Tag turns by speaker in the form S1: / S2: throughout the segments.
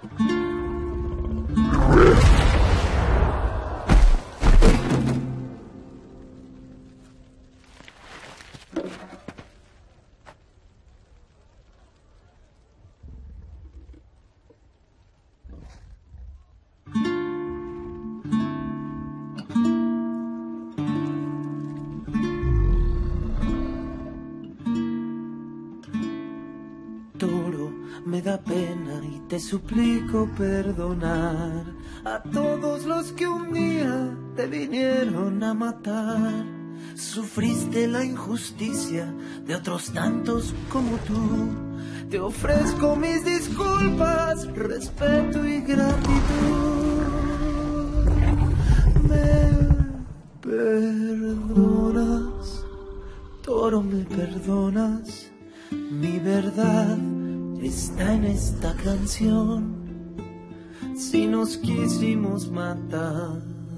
S1: Me da pena y te suplico perdonar a todos los que un día te vinieron a matar. Sufriste la injusticia de otros tantos como tú. Te ofrezco mis disculpas, respeto y gratitud. Me perdonas, Toro, me perdonas. Mi verdad está en esta canción. Si nos quisimos matar,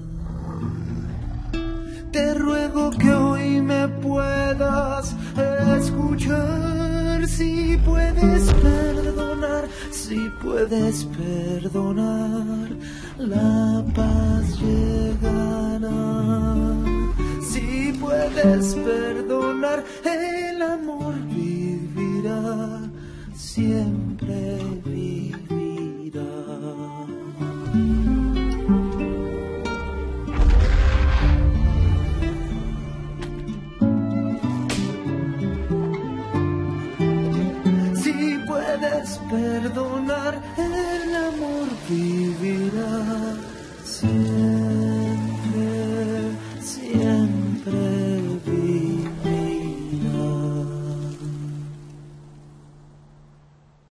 S1: te ruego que hoy me puedas escuchar. Si puedes perdonar, si puedes perdonar, la paz llegará. Si puedes perdonar, el amor vivirá, siempre vivirá. Si puedes perdonar, el amor vivirá siempre.